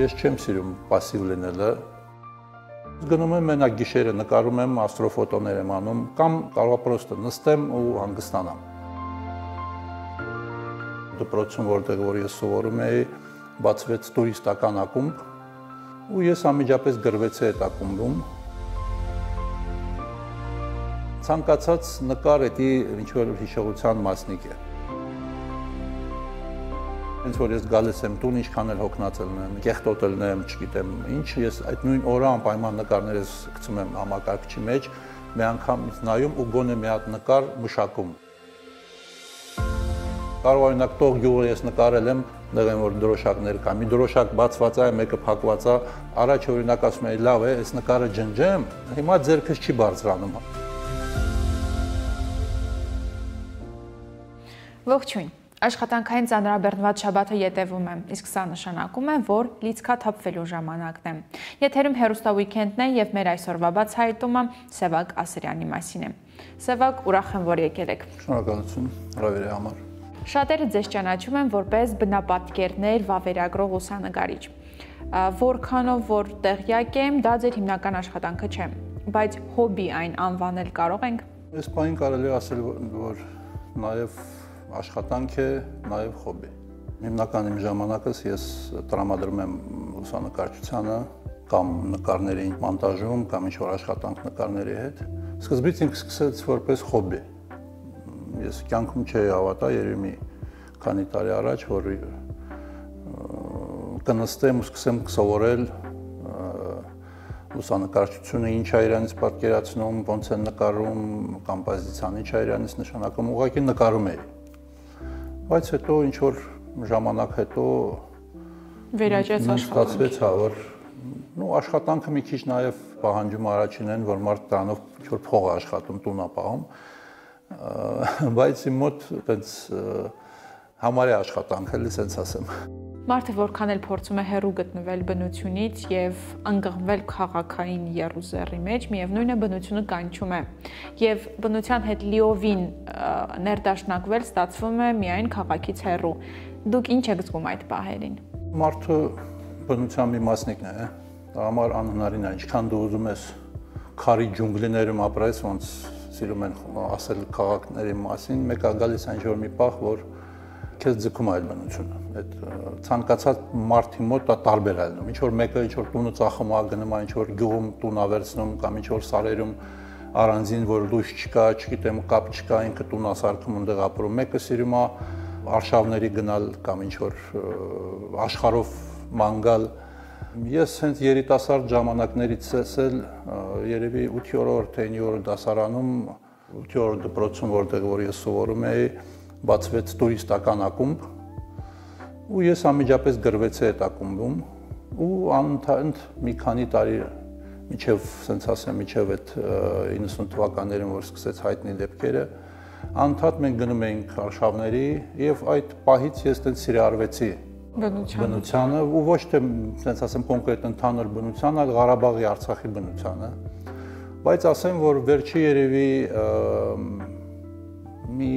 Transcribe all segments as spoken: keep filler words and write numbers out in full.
Ես չեմ սիրում պասիվ լինելը։ Գնում եմ մենակ գիշերը նկարում եմ, աստրոֆոտոներ եմ անում, կամ կարող եմ պրոստը նստեմ ու հանգստանամ։ Դպրոցում, որտեղ որ ես սովորում էի, բացվեց տուրիստական ակումբ, ու ես անմիջապես գրվեցի այդ ակումբում։ Ցանկացած նկար էդի ինչ-որ հիշողության մասնիկ է։ Հենց որ ես գալիս եմ տուն, ինչքան էլ հոգնածել եմ, կեղտոտել եմ, չգիտեմ ինչ, ես այդ նույն օրը անպայման նկարներս գցում եմ համակարգչի մեջ, մի անգամ նայում ու գոնե մի հատ նկար մշակում։ Կարող օրինակ տող գյուղը ես նկարել եմ, դեռ որ դրոշակներ կա, մի դրոշակ բացված է, մեկը փակված է, առաջ օրինակ ասում էի լավ է, այս նկարը ջնջեմ, հիմա ձեռքս չի բարձրանում։ Ողջույն։ Աշխատանքային ծանրաբեռնված շաբաթը ետևում է, իսկ սա նշանակում է, որ լիցքաթափվելու ժամանակն է։ Եթերում հեռուստաուիկենդն է և մեր այսօրվա բացահայտումը Սևակ Ասրյանի մասին է։ Սևակ, ուրախ եմ, որ եկել եք։ Շնորհակալություն հրավերի համար։ Շատերը ձեզ ճանաչում են որպես բնապատկերներ վավերագրող լուսանկարիչ։ Որքանով որ տեղյակ եմ, դա ձեր հիմնական աշխատանքը չէ, բայց հոբի այն անվանել կարող ենք։ Այս պահին կարելի է ասել, որ նաև աշխատանք է, նաև հոբի։ Հիմնական իմ ժամանակս ես տրամադրում եմ լուսանկարչությանը կամ նկարների մոնտաժում կամ ինչ-որ աշխատանք նկարների հետ։ Սկզբից ինքը սկսեց որպես հոբի։ Ես կյանքում չէի հավատա, երևի մի քանի տարի առաջ, որ կնստեմ ու սկսեմ սովորել լուսանկարչությունը ինչ է իրանից պատկերացնում, ոնց է նկարում, կոմպոզիցիան ինչ է իրանից նշանակում, ուղղակի նկարում էի։ Բայց հետո ինչ-որ ժամանակ հետո վերաճեց աշխատանքը, հա, որ նո աշխատանքը մի քիչ նաև պահանջում առաջինն են, որ մարդ դրանով ինչ-որ փող է աշխատում, տուն է պահում, բայց իմ մոտ այդպես համարյա աշխատանք էլի, ասենց ասեմ։ Մարդը որքան էլ փորձում է հեռու գտնվել բնությունից եւ ընկղմվել քաղաքային եռուզեռի մեջ, միևնույն է բնությունը կանչում է։ Եվ բնության հետ լիովին ներդաշնակվել ստացվում է միայն քաղաքից հեռու։ Դուք ինչ եք զգում այդ պահերին։ Մարդը բնության մի մասնիկն է, դա համար անհնարին է, ինչքան դու ուզում ես քարի ջունգլիներում ապրես, ոնց սիրում են ասել քաղաքների մասին, մեկ է գալիս ինչ-որ մի պահ, որ քեզ ձգում է այդ բնությունը։ Այդ ցանկացած մարդի մոտ դա տարբեր է լինում։ Ինչ որ մեկը ինչ որ տունը ծախում է, գնում է ինչ որ գյուղում տուն ավերցնում կամ ինչ որ սարերում առանձին որ լույս չկա, չգիտեմ, կապ չկա, ինքը տուն է սարքում այնտեղ ապրում։ Մեկը սիրում է արշավների գնալ կամ ինչ որ աշխարհով ման գալ։ Ես հենց երիտասարդ ժամանակներից ասել, երևի ութերորդ թե իններորդ դասարանում, ութերորդ դպրոցում, որտեղ որ ես սովորում էի, բացվեց տուրիստական ակումբ ու ես անմիջապես գրվեցի այդ ակումբում ու անընդհատ մի քանի տարի միջև, ասենց ասեմ, միջև այդ իննսուն թվականներին, որ սկսեց հայտնի դեպքերը, անընդհատ մենք գնում էինք արշավների եւ այդ պահից ես այդպես սիրահարվեցի բնությանը ու ոչ թե, ասենց ասեմ, կոնկրետ ընդհանուր բնությանը, այլ Ղարաբաղի, Արցախի բնությանը, բայց ասեմ, որ վերջի երևի մի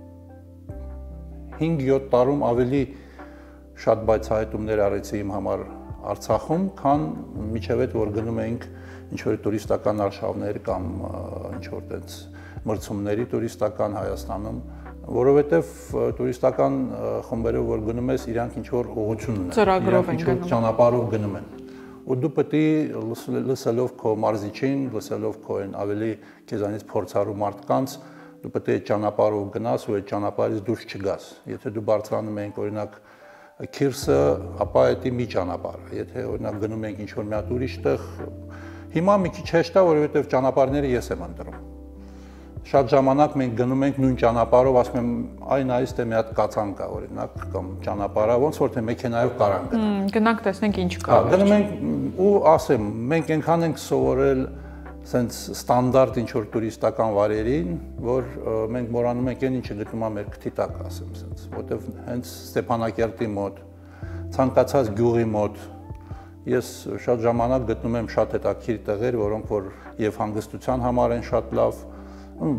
հինգ-յոթ տարում ավելի շատ բայցահայտումներ արեցի իմ համար Արցախում, քան միջև այդ որ գնում էինք ինչ-որ տուրիստական արշավներ կամ ինչ-որ տենց մրցումների տուրիստական Հայաստանում, որովհետև տուրիստական խմբերով որ գնում ես, իրանք ինչ-որ ուղղություն ունեն, ծրագրով են գնում, ճանապարհով գնում են։ Ու դու պետք է լսելով քո մարզիչին, լսելով քո այն ավելի քեզանից փորձառու մարդկանց, դու պետք է ճանապարհով գնաս ու այդ ճանապարհից դուրս չգաս։ Եթե դու բարձրանում ես օրինակ Քիրսը, ապա դա մի ճանապարհ է։ Եթե օրինակ գնում ենք ինչ-որ մի հատ ուրիշ տեղ, հիմա մի քիչ հեշտ է, որովհետև ճանապարհները ես եմ ընտրում։ Շատ ժամանակ մենք գնում ենք նույն ճանապարհով, ասում եմ, այն այստեղ թե մի հատ կացան կա, օրինակ, կամ ճանապարհը, ոնց որ թե մեքենայով կարան գնանք։ Գնանք տեսնենք ինչ կա։ Գնում ենք ու ասեմ, մենք այնքան ենք սովորել սենց ստանդարտ ինչ-որ տուրիստական վայրերին, որ մենք մոռանում ենք այն ինչը գտնում է մեր քթի տակ, ասեմ սենց, որտեվ հենց Ստեփանակերտի մոտ, ցանկացած գյուղի մոտ ես շատ ժամանակ գտնում եմ շատ հետաքրքիր տեղեր, որոնք որ եւ հանգստության համար են շատ լավ,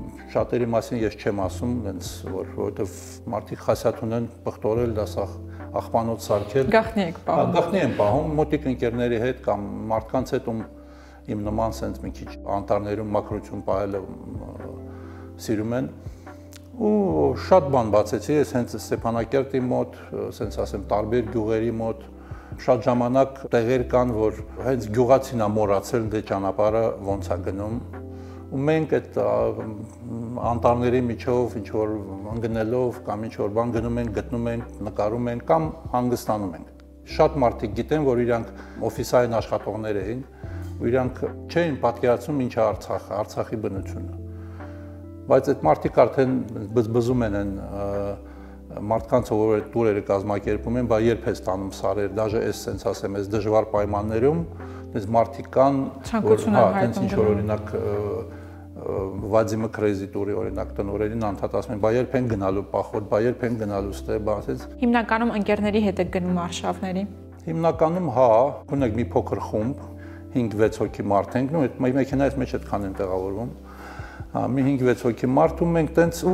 շատերի մասին ես չեմ ասում, հենց որ որովհետեւ մարդիկ խասյաթ ունեն պղտորել դա սա աղբանոց սարքել։ Գախնի եք պահում։ Գախնի եմ պահում մոտիկ ընկերների հետ կամ մարդկանց հետ, ում իմ նման sense մի քիչ անտառներում մաքրություն պահելը սիրում են։ Ու շատ բան բացեցի, ես հենց Ստեփանակերտի մոտ, sense ասեմ, տարբեր գյուղերի մոտ շատ ժամանակ տեղեր կան, որ հենց գյուղացին է մոռացել դե ճանապարհը ոնց է գնում։ Ու մենք այդ անտառների միջով ինչ որ ընկնելով կամ ինչ որ բան գնում ենք, գտնում ենք, նկարում ենք կամ հանգստանում ենք։ Շատ մարդիկ գիտեն, որ իրանք օֆիսային աշխատողներ էին, ու իրանք չէին պատկերացնում ինչ է Արցախը, Արցախի բնությունը։ Բայց այդ մարդիկ արդեն բզբզում են այն մարդկանց, որ տուրերը կազմակերպում են, բա երբ է ստանում սարեր, դաժե այս sense ասեմ, այս դժվար պայմաններում, այս մարդիկ կան, որ հա, այնց ինչ որ օրինակ Վադիմը Crazy Tour-ի օրինակ տնօրենին անդադ ասում են, բա երբ են գնալու պախոտ, բա երբ են գնալու ստե, բա ասեց։ Հիմնականում ընկերների հետ եք գնում արշավների։ Հիմնականում հա, ունենք մի փոքր խումբ, հինգ-վեց հոգի մարդ ենք, նո այդ մեքենայից մեջ այդքան են տեղավորվում։ Հա, մի հինգ-վեց հոգի մարդ ու մենք տենց ու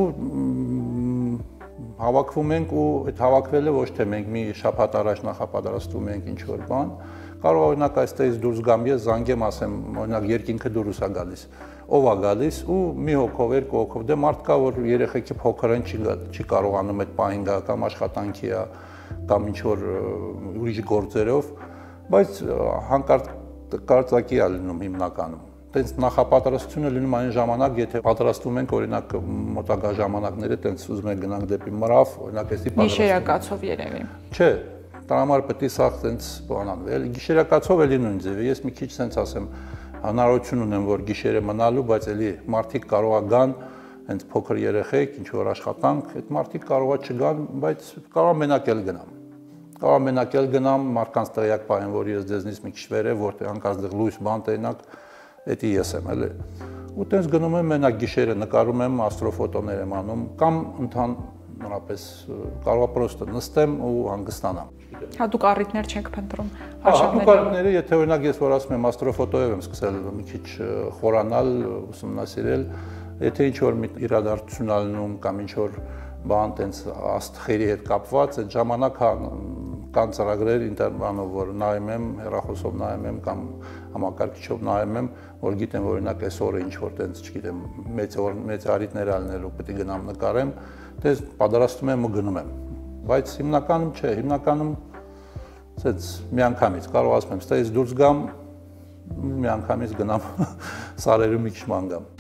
հավաքվում ենք ու այդ հավաքվելը ոչ թե մենք մի շաբաթ առաջ նախապատրաստում ենք ինչ որ բան, կարող է օրինակ այստեղից դուրս գամ ես զանգեմ, ասեմ, օրինակ երկինքը դուրս է գալիս, ով է գալիս ու մի հոգով, երկու հոգով, դե մարդ կա, որ երեխեքի փոքր են, չի չի կարողանում այդ պահին գա կամ աշխատանքի է կամ ինչ որ ուրիշ գործերով, բայց հանկարծ կարծակի է լինում հիմնականում։ Տենց նախապատրաստությունը լինում այն ժամանակ, եթե պատրաստում ենք օրինակ մոտակա ժամանակները, տենց ուզում ենք գնանք դեպի Մրավ, օրինակ էսի պատրաստում։ Գիշերակացով երևի։ Չէ, դրա համար պետք է սա տենց բանան։ Էլ գիշերակացով էլի նույն ձևը։ Ես մի քիչ տենց ասեմ, հնարավորություն ունեմ, որ գիշերը մնալու, բայց էլի մարդիկ կարող է գան, հենց փոքր երեխեք, ինչ որ աշխատանք, այդ մարդիկ կարող է չգան, բայց կարող է մենակ էլ գնամ։ Կարող է մենակ էլ գնամ, մարդկանց տեղյակ պահեմ, որ ես ձեզնից մի քիչ վեր եմ, որտեղ հանկարծ դեռ լույս բան տենակ Էդի ես եմ էլի։ Ու տենց գնում եմ մենակ գիշերը նկարում եմ, աստրոֆոտոներ եմ անում կամ ընդհանրապես կարող է պրոստը նստեմ ու հանգստանամ։ Հատուկ առիթներ չեք փնտրում արշավների։ Հատուկ առիթները, եթե օրինակ ես որ ասում եմ աստրոֆոտոյով եմ սկսել մի քիչ խորանալ, ուսումնասիրել, եթե ինչ որ մի իրադարձություն ալնում կամ ինչ որ բան տենց աստղերի հետ կապված, այդ ժամանակ կան ծրագրեր ինտերնետով, որ նայում եմ, հեռախոսով նայում եմ կամ համակարգիչով նայում եմ, որ գիտեմ, որ օրինակ այս օրը ինչ որ տենց, չգիտեմ, մեծ օր մեծ առիթներ ալնելու պետք է գնամ նկարեմ, դες պատրաստում եմ ու գնում եմ։ Բայց հիմնականում չէ, հիմնականում ասած միանգամից կարող ասեմ, ստեյից դուրս գամ, միանգամից գնամ սարերում մի քիչ ման գամ։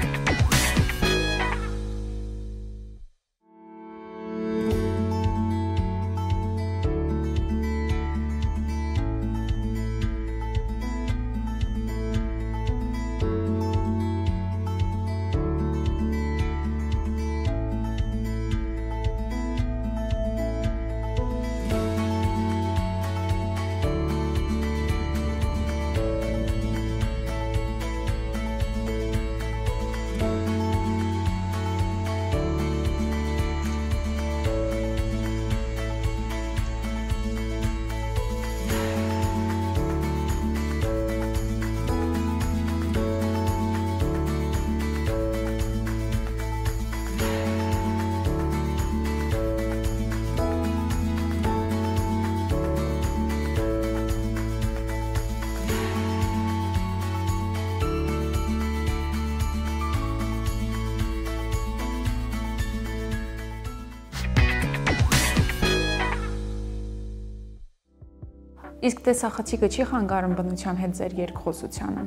Իսկ տեսախցիկը չի խանգարում բնության հետ ձեր երկխոսությանը։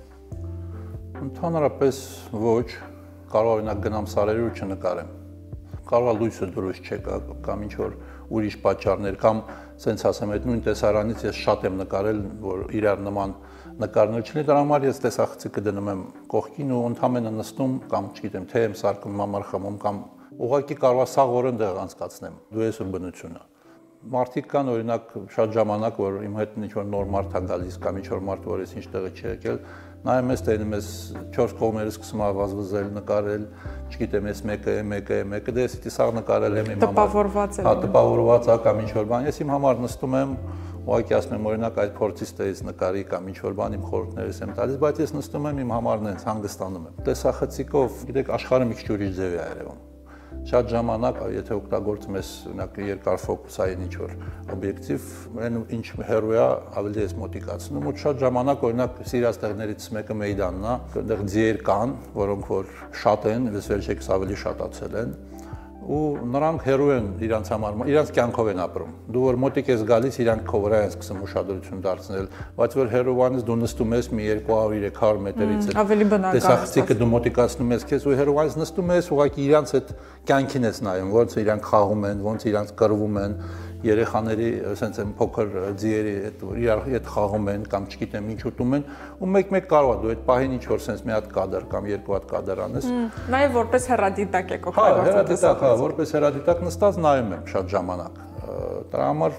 Ընդհանրապես ոչ, կարող օրինակ գնամ սարերով ու չնկարեմ։ Կարող է լույսը դուրս չեկա կամ ինչ որ ուրիշ պատճառներ կամ սենց ասեմ, այդ նույն տեսարանից ես շատ եմ նկարել, որ իրար նման նկարներ չլինի, դրա համար ես տեսախցիկը դնում եմ կողքին ու ընդհանրապես նստում կամ չգիտեմ, թե եմ սարքում մամար խմում կամ ուղղակի կարող է սաղ օրն դեղ անցկացնեմ։ Դու ես ու բնությունը։ Մարդիկ կան օրինակ շատ ժամանակ, որ իմ հետ ինչ-որ նոր մարդ է գալիս կամ ինչ-որ մարդ, որ ես ինչ տեղը չի եկել, նայում ես տենում ես չորս կողմերը սկսում ավազվզել, նկարել, չգիտեմ, ես մեկը է, մեկը է, մեկը դե ես դի սաղ նկարել եմ իմ համար։ Տպավորված է։ Հա, տպավորված է կամ ինչ-որ բան, ես իմ համար նստում եմ, ուղղակի ասում եմ օրինակ այդ փորձից տեից նկարի կամ ինչ-որ բան իմ խորհուրդներս եմ տալիս, բայց ես նստում եմ իմ համարն հենց հանգստանում եմ։ Տեսախցիկով, գիտեք, աշխարհը մի քիչ ուրիշ ձև է երևում։ Շատ ժամանակ, եթե օգտագործում ես օրինակ երկար ֆոկուսային ինչ-որ օբյեկտիվ, այն ինչ հեռու է ավելի ես մոտիկացնում, ու շատ ժամանակ օրինակ սիրած տեղներից մեկը Մեյդանն է, այնտեղ ձիեր կան, որոնք որ շատ են, վերջերս ավելի շատացել են, ու նրանք հեռու են իրանց համար, իրանց կյանքով են ապրում։ Դու որ մոտիկ ես գալիս, իրանք քո վրա են սկսում ուշադրություն դարձնել, բայց որ հեռուվանից դու նստում ես մի երկու հարյուր երեք հարյուր մետրից է։ Ավելի բնական։ Տեսախցիկը դու մոտիկացնում ես քեզ ու հեռուվանից նստում ես, ուղղակի իրանց այդ կյանքին ես նայում, ոնց իրանք խաղում են, ոնց իրանք կռվում են, երեխաների ասենց են փոքր ձիերի այդ իրար հետ խաղում են կամ չգիտեմ ինչ ուտում են, ու մեկ-մեկ կարող է դու այդ պահին ինչ որ sense մի հատ կադր կամ երկու հատ կադր անես։ Նաև որպես հեռադիտակ եք օգտագործում։ Հա, հեռադիտակ, հա, որպես հեռադիտակ նստած նայում եմ շատ ժամանակ։ Դրա համար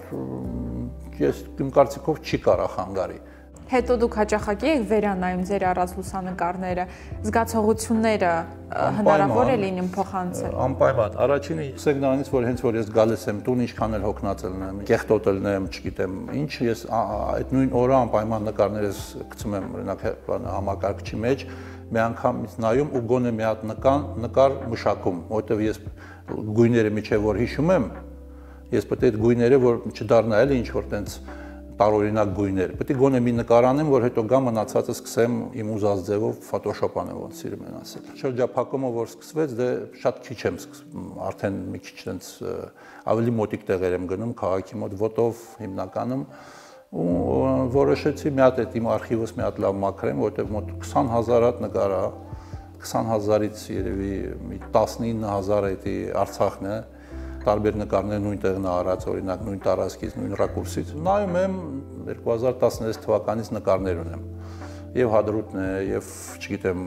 ես իմ կարծիքով չի կարա խանգարի։ Հետո դուք հաճախակի եք վերանայում ձեր առած լուսանկարները, զգացողությունները հնարավոր է լինում փոխանցել։ Անպայման, առաջինը ասենք նրանից, որ հենց որ ես գալիս եմ տուն, ինչքան էլ հոգնածել եմ, կեղտոտել եմ, չգիտեմ, ինչ, ես այդ նույն օրը անպայման նկարներս գցում եմ օրինակ համակարգչի մեջ, մի անգամից նայում ու գոնե մի հատ նկան, նկար մշակում, որովհետև ես գույները միջև որ հիշում եմ, ես պետք է այդ գույները որ չդառնա էլի ինչ որ տենց տարօրինակ գույներ։ Պետք է գոնե մի նկար անեմ, որ հետո գա մնացածը սկսեմ իմ ուզած ձևով Photoshop անեմ, ոնց սիրում են ասել։ Շրջափակումը որ սկսվեց, դե շատ քիչ եմ սկսում, արդեն մի քիչ տենց ավելի մոտիկ տեղեր եմ գնում, քաղաքի մոտ ոտով հիմնականում, ու որոշեցի մի հատ այդ իմ արխիվս մի հատ լավ մաքրեմ, որտեղ մոտ քսան հազար հատ նկար է, քսան հազարից երևի մի տասնինը հազար էդի Արցախն է, տարբեր նկարներ նույն տեղն արած, օրինակ նույն տարածքից, նույն ռակուրսից։ Նայում եմ երկու հազար տասնհինգ թվականից նկարներ ունեմ։ Եվ Հադրութն է, եւ չգիտեմ,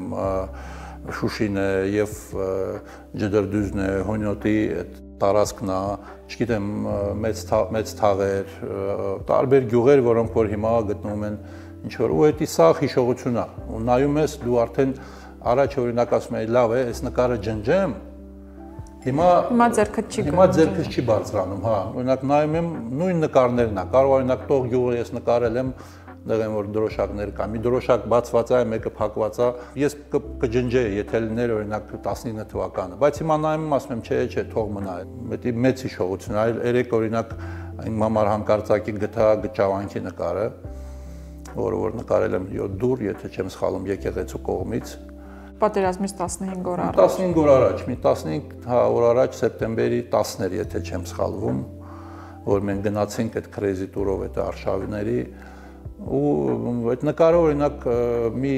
Շուշին է, եւ Ջդրդուզն է, Հոնյոտի տարածքն է, չգիտեմ, մեծ մեծ թաղեր, տարբեր գյուղեր, որոնք որ հիմա գտնվում են ինչ որ, ու դա սա հիշողություն է։ Ու նայում ես, դու արդեն առաջ օրինակ ասում ես, լավ է, այս նկարը ջնջեմ, Հիմա հիմա ձերքդ չի հիմա ձերքս չի բարձրանում, հա, օրինակ նայում եմ նույն նկարներն է, կարող օրինակ տող գյուղը ես նկարել եմ, դեղ եմ որ դրոշակներ կա, մի դրոշակ բացված է, մեկը փակված է, ես կջնջեի, եթե լիներ օրինակ տասնինը թվականը, բայց հիմա նայում եմ, ասում եմ, չէ, չէ, թող մնա, դա մեծ հիշողություն է, այլ երեք օրինակ այն մամար հանկարծակի գտա Գճավանքի նկարը, որը որ նկարել եմ յոթ դուր, եթե չեմ սխալվում, եկեղեցու կողմից Պատերազմից տասնհինգ օր առաջ։ տասնհինգ օր առաջ, մի տասնհինգ օր առաջ սեպտեմբերի տասն էր, եթե չեմ սխալվում, որ մենք գնացինք այդ crazy tour-ով այդ արշավների ու այդ նկարը օրինակ մի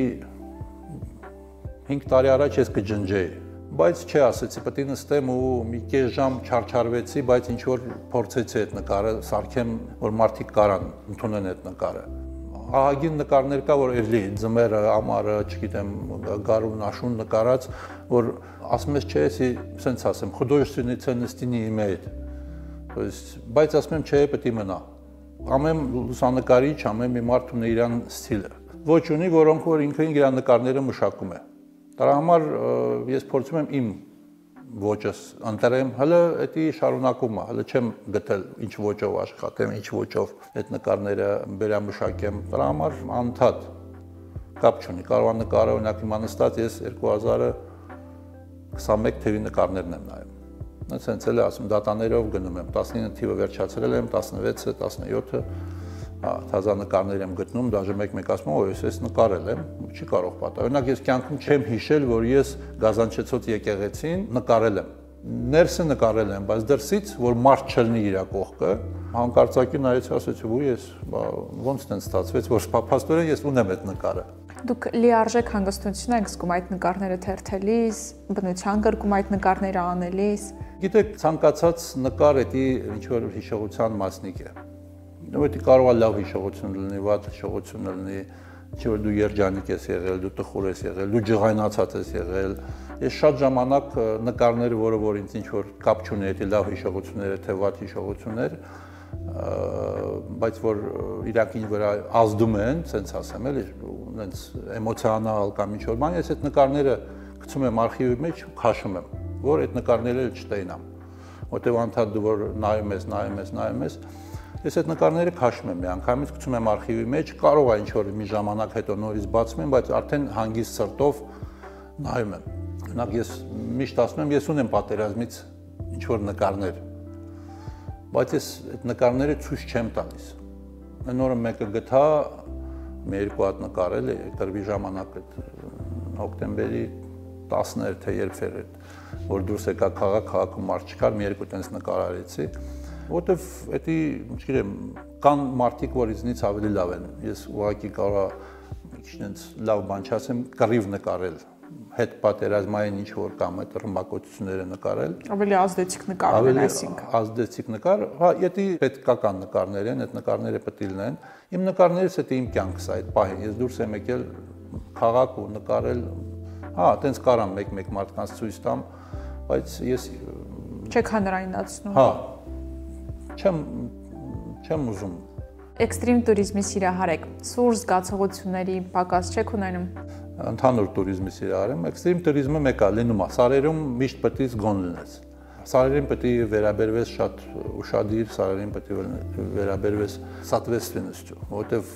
հինգ տարի առաջ ես կջնջեի, բայց չէ, ասեցի, պետք է նստեմ ու մի կես ժամ չարչարվեցի, բայց ինչ որ փորձեցի այդ նկարը սարքեմ, որ մարդիկ կարան ընդունեն այդ նկարը։ Ահագին նկարներ կա, որ էլի ձմերը, ամառը, չգիտեմ, գարուն, աշուն նկարած, որ ասում ես, չէ, էսի, սենց ասեմ, художественные ценности не имеет։ То есть, բայց ասում եմ, չէ, պետք է մնա։ Ամեն լուսանկարիչ, ամեն մի մարդ ունի իր ստիլը։ Ոչ ունի, որոնք որ ինքը իր նկարները մշակում է։ Դրա համար ես փորձում եմ իմ ոճս ընտրեմ, հələ դա շարունակում է, հələ չեմ գտել ինչ ոճով աշխատեմ, ինչ ոճով այդ նկարները վերամշակեմ։ Դրա համար անդադ կապ չունի, կարող է նկարը օրինակ հիմա նստած ես երկու հազար քսանմեկ թվի նկարներն եմ նայում։ Այսինքն էլ ասում դատաներով գնում եմ, տասնինը թիվը վերջացրել եմ, տասնվեցը, տասնյոթը, հա, թազա նկարներ եմ գտնում, դաժե մեկ-մեկ ասում եմ, օ, ես նկարել եմ, չի կարող պատահել։ Օրինակ ես կյանքում չեմ հիշել, որ ես Գազանչեցոց եկեղեցին նկարել եմ։ Ներսը նկարել եմ, բայց դրսից, որ մարդ չլինի իր կողքը, հանկարծակի նայեցի, ասեցի, ու ես, ոնց տենց ստացվեց, որ փաստորեն ես ունեմ այդ նկարը։ Դուք լիարժեք հանգստություն եք զգում այդ նկարները թերթելիս, բնության գրկում այդ նկարները անելիս։ Գիտեք, ցանկացած նկար դա ինչ որ հիշողության մասնիկ է։ Դա կարող է լավ հիշողություն լինի, վատ հիշողություն լինի, չէ՞ որ դու երջանիկ ես եղել, դու տխուր ես եղել, դու ջղայնացած ես եղել։ Ես շատ ժամանակ նկարները, որը որ ինձ ինչ որ կապ չունի, դա լավ հիշողություններ թե վատ հիշողություններ, բայց որ իրանք ինչ վրա ազդում են, ցենց ասեմ, էլի, այնց էմոցիոնալ կամ ինչ որ բան, ես այդ նկարները գցում եմ արխիվի մեջ ու քաշում եմ, որ այդ նկարները չտենամ։ Որտեւ անդադ դու որ նայում ես, նայում ես, նայում ես, ես այդ նկարները քաշում եմ մի անգամից, գցում եմ արխիվի մեջ, կարող է ինչ որ մի ժամանակ հետո նորից բացում եմ, բայց արդեն հանգիստ սրտով նայում եմ։ Օրինակ ես միշտ ասում եմ, ես ունեմ պատերազմից ինչ որ նկարներ, բայց ես այդ նկարները ցույց չեմ տալիս։ Այն օրը մեկը գտա, մի երկու հատ նկարել է, դրվի ժամանակ այդ հոկտեմբերի տասները թե երբ էր այդ, որ դուրս եկա քաղաք, քաղաքում մարդ չկար, մի երկու տենց նկար արեցի, որտեվ էդի, չգիտեմ, կան մարդիկ, որ ինձնից ավելի լավ են։ Ես ուղղակի կարող եմ քիչ լավ բան չասեմ, կռիվ նկարել, հետ պատերազմային ինչ որ կամ այդ ռմբակոծությունները նկարել։ Ավելի ազդեցիկ նկարներ են, այսինքն։ Ազդեցիկ նկար, հա, եթե պետքական նկարներ են, այդ նկարները պետք է լինեն։ Իմ նկարներից դա իմ կյանքս է այդ պահին։ Ես դուրս եմ եկել քաղաք ու նկարել, հա, տենց կարամ մեկ-մեկ մարդկանց ցույց տամ, բայց ես չեք հանրայնացնում։ Հա, չեմ չեմ ուզում։ Էքստրիմ туриզմի սիրահար եք, սուր զգացողությունների պակաս չեք ունենում։ Ընդհանուր туриզմի սիրահար եմ, էքստրիմ туриզմը մեկ է լինում է, սարերում միշտ պետք է զգոն լինես։ Սարերին պետք է վերաբերվես շատ ուշադիր, սարերին պետք է վերաբերվես соответственностью, որտեվ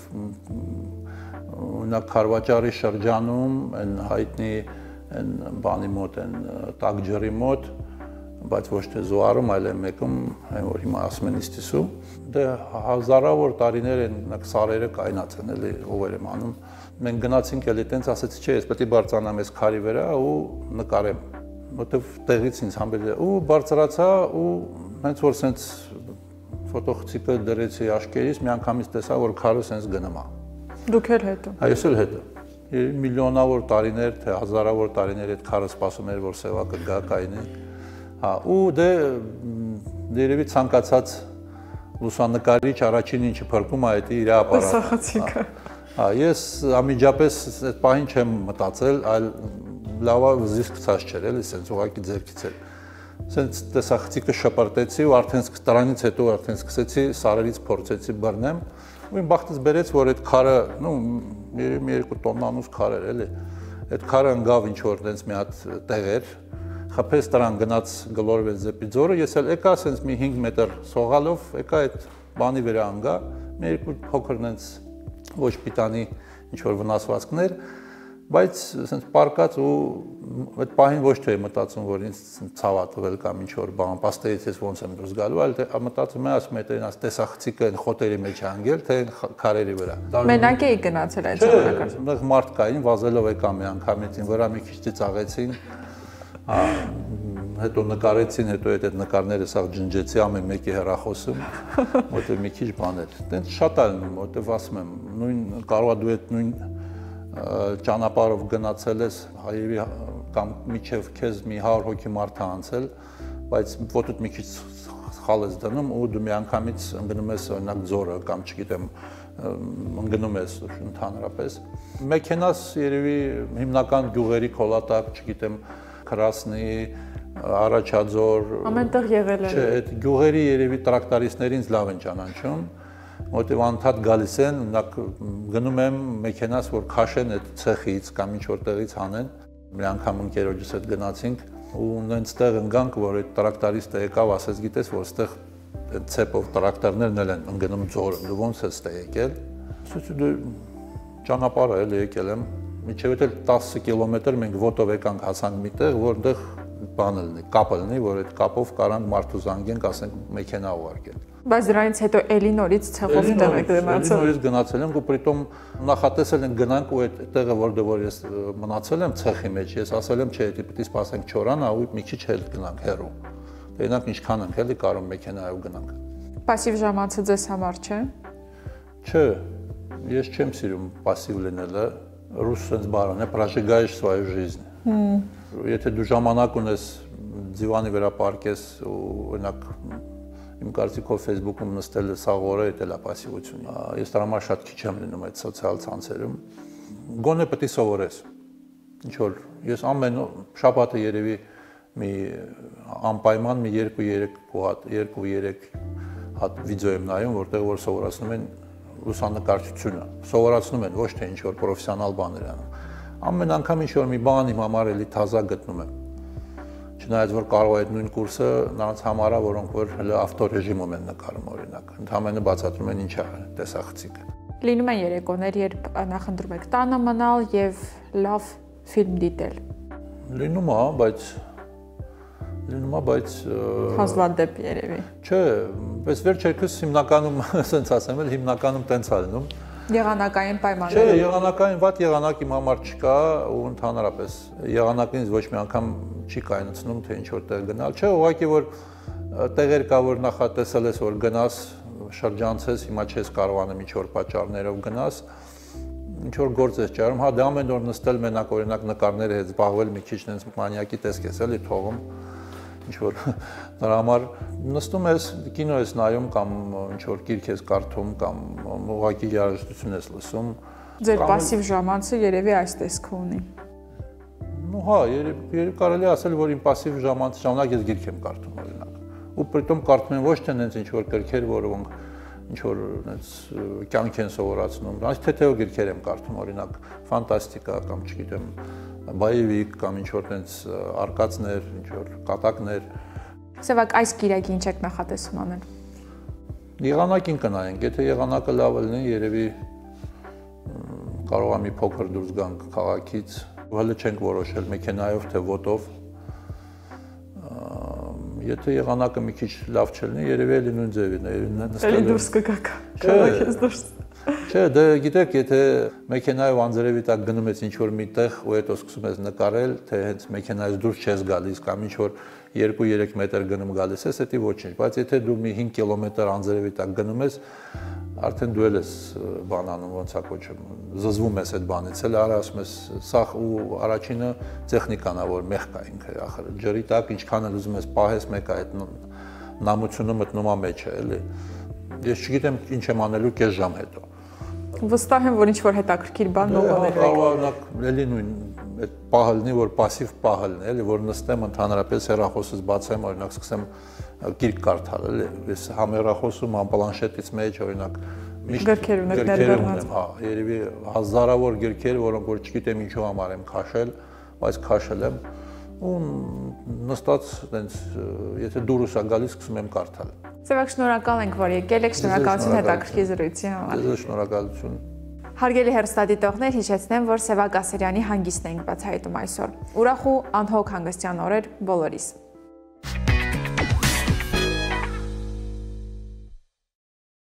օրինակ Խարվաճարի շրջանում այն հայտնի այն բանի մոտ, այն տակ ջրի մոտ, բայց ոչ թե զոարում, այլ մեկում, այն որ հիմա ասում են իստիսու, դե հազարավոր տարիներ են սարերը կայնած են, էլի ով եմ անում։ Մենք գնացինք էլի տենց ասեցի, չէ, ես պետք է բարձրանամ այս քարի վրա ու նկարեմ, որտեվ տեղից ինձ համբերել է ու բարձրացա ու հենց որ սենց ֆոտոխցիկը դրեցի աշկերից, մի անգամից տեսա, որ քարը սենց գնում է։ Դուք էլ հետո։ Այս էլ հետո։ Միլիոնավոր տարիներ, թե հազարավոր տարիներ այդ քարը սպասում էր, որ սևակը գա կայնի։ Հա, ու դե երևի ցանկացած լուսանկարիչ առաջին ինչը փրկում է դա իր ապարատը։ Տեսախցիկը։ Հա, ես ամիջապես այդ պահին չեմ մտածել, այլ լավա զիսկ ցած չէր, էլի, սենց ուղակի ձերքից էր։ Սենց տեսախցիկը շպրտեցի ու արդեն դրանից հետո արդեն սկսեցի սարերից փորձեցի բռնեմ։ Ու իմ բախտս բերեց, որ այդ քարը, նո, մի երկու տոննանոց քար էր, էլի։ Այդ քարը ընկավ ինչ որ տենց մի հատ տեղեր, խփեց դրան գնաց գլորվեց դեպի ձորը, ես էլ եկա սենց մի հինգ մետր սողալով, եկա այդ բանի վրա ընկա, մի երկու փոքր տենց ոչ պիտանի ինչ որ վնասվածքներ, բայց սենց պարկած ու այդ պահին ոչ թե մտածում, որ ինձ ցավա տվել կամ ինչ որ բան, պաստերից ես ոնց եմ դուրս գալու, այլ մտածում եմ, ասում եմ, այդ տեսախցիկը այն խոտերի մեջ է անգել, թե քարերի վրա։ Մենակ էի գնացել այդ ժամանակը։ Այնտեղ մարդ կային, վազելով եկա մի անգամից ին վրա մի քիչ ծիծաղեցին, հետո նկարեցին, հետո այդ նկարները սա ջնջեցի, ամեն մեկի հեռախոսում, որտեղ մի քիչ բաներ։ Տենց շատ է լինում, որտեղ ասում եմ, նույն կարող է դու այդ նույն ճանապարհով գնացել ես, հայերի կամ միջև քեզ մի հարյուր հոգի մարդ է անցել, բայց ոտդ մի քիչ սխալ ես դնում ու դու մի անգամից ընկնում ես օրինակ ձորը կամ չգիտեմ ընկնում ես ընդհանրապես։ Մեքենաս երևի հիմնական գյուղերի քոլատակ, չգիտեմ, Քրասնի, Արաչաձոր, ամենտեղ եղել է։ Չէ, այդ գյուղերի երևի տրակտորիստներին լավ են ճանաչում, որտեղ անդադ գալիս են, գնում եմ մեքենաս, որ քաշեն այդ ցեխից կամ ինչ որ տեղից հանեն։ Մի անգամ ընկերոջս հետ գնացինք ու նենց տեղ ընկանք, որ այդ տրակտորիստը եկավ, ասեց, գիտես, որ այդտեղ այդ ցեպով տրակտորներն էլ են ընկնում ձորը, դու ոնց ես ստե եկել։ Ասեցի, դու ճանապարհը էլ եկել եմ, մինչև էլ տասը կիլոմետր մենք ոտով եկանք հասանք մի տեղ, որտեղ բանը լինի, կապը լինի, որ այդ կապով կարանք մարդու զանգենք, ասենք մեքենա ուղարկել։ Բայց դրանից հետո էլի նորից ցեղով տեղ եք գնացել։ Նորից գնացել եմ ու պրիտոմ նախատեսել են գնանք ու այդ տեղը որտեղ որ ես մնացել եմ ցեխի մեջ, ես ասել եմ, չէ, դա պիտի սպասենք չորանա ու մի քիչ հետ գնանք հեռու։ Դրանք ինչքան ենք էլի կարող մեքենայով գնանք։ Պասիվ ժամանցը ձեզ համար չէ։ Չէ, ես չեմ սիրում пассив լինելը, ռուս sense բառն է, прожигаешь свою жизнь։ Եթե դու ժամանակ ունես դիվանի վրա պարկես ու օրինակ իմ կարծիքով Facebook-ում նստել սաղ օրը դա պասիվություն։ Ես դրա համար շատ քիչ եմ լինում այդ սոցիալ ցանցերում։ Գոնե պետք է սովորես։ Ինչ որ ես ամեն շաբաթը երևի մի անպայման մի երկու երեք հատ, երկու երեք հատ վիդեո եմ նայում, որտեղ որ սովորացնում են լուսանկարչությունը։ Սովորացնում են ոչ թե ինչ որ պրոֆեսիոնալ բաներ անում։ Ամեն անգամ ինչ որ մի բան իմ համար էլի թազա գտնում եմ։ Չնայած որ կարող է այդ նույն կուրսը նրանց համար է, որոնք որ հələ ավտոռեժիմում են նկարում օրինակ, ընդհանրապես բացատրում են ինչ է տեսախցիկը։ Լինում են երեկոներ, երբ նախընտրում եք տանը մնալ եւ լավ ֆիլմ դիտել։ Լինում է, բայց լինում է, բայց հազվադեպ երևի։ Չէ, պես վերջերքս հիմնականում, ասենց ասեմ, էլ հիմնականում տենց է լինում։ Եղանակային պայմաններ։ Չէ, եղանակային վատ եղանակ իմ համար չկա ու ընդհանրապես եղանակին ոչ մի անգամ չի կայացնում, թե ինչ որ տեղ գնալ։ Չէ, ուղղակի որ տեղեր կա, որ նախատեսել ես, որ գնաս, շրջանցես, հիմա չես կարողանում ինչ որ պատճառներով գնաս, ինչ որ գործ ես ճարում, հա դա ամեն օր նստել մենակ օրինակ նկարների հետ զբաղվել մի քիչ այնպես մանյակի տեսք ես էլի թողում, ինչ որ դրա համար նստում ես, կինո ես նայում կամ ինչ որ գիրք ես կարդում կամ ուղղակի երաժշտություն ես լսում։ Ձեր пассив ժամանցը երևի այս տեսքը ունի։ Ну հա, երբ կարելի ասել, որ իմ пассив ժամանց ժամանակ ես գիրք եմ կարդում օրինակ։ Ու պրիտոմ կարդում եմ ոչ թե այնց ինչ որ գրքեր, որոնք ինչ որ այնց կյանք են սովորացնում, այս թեթև գրքեր եմ կարդում, օրինակ ֆանտաստիկա կամ չգիտեմ, բայևիկ կամ ինչ որ այնց արկածներ, ինչ որ կատակներ։ Սևակ այս գիրակի ինչ եք նախատեսում անել։ Եղանակին կնայենք, եթե եղանակը լավ լինի, երևի կարող է մի փոքր դուրս գանք քաղաքից, հələ չենք որոշել մեքենայով թե ոտով։ Եթե եղանակը մի քիչ լավ չլինի, երևի էլի նույն ձևին է, նստել։ Էլի դուրս կգաք։ Քաղաքից դուրս։ Չէ, դե գիտեք, եթե մեքենայով անձրևի տակ գնում ես ինչ որ միտեղ ու հետո սկսում ես նկարել, թե հենց մեքենայից դուրս չես գալիս կամ ինչ որ երկու-երեք մետր գնում գալիս ես, դա ոչինչ, բայց եթե դու մի հինգ կիլոմետր անձրևի տակ գնում ես, արդեն դու ես բանանում, ոնց է կոչում, զզվում ես այդ բանից, էլ արա ասում ես, սա ու առաջինը տեխնիկան է, որ մեղք է ինքը, ախր ջրի տակ ինչքան էլ ուզում ես պահես, մեկը այդ նամությունը մտնում է մեջ է, էլի։ Ես չգիտեմ ինչ եմ անելու կես ժամ հետո։ Վստահ եմ, որ ինչ որ հետաքրքիր բան նողանելու եք։ Կարող էլի նույն այդ պահը լինի, որ пассив պահը լինի, էլի, որ նստեմ ընդհանրապես հեռախոսս բացեմ, օրինակ սկսեմ գիրք կարդալ, էլի, ես համ հեռախոսում, համ պլանշետից մեջ, օրինակ միշտ գրքեր ունեք ներբեռնած։ Հա, երևի հազարավոր գրքեր, որոնք որ չգիտեմ ինչու համար եմ քաշել, բայց քաշել եմ ու նստած այնց եթե դուրս է գալիս սկսում եմ կարդալ։ Սևակ շնորհակալ ենք, որ եկել եք, շնորհակալություն հետաքրքիր զրույցի համար։ Ձեզ շնորհակալություն։ Հարգելի հեռուստադիտողներ, հիշեցնեմ, որ Սևակ Ասերյանի հանգիստն ենք բացահայտում այսօր։ Ուրախ ու անհոգ հանգստյան օրեր բոլորիս։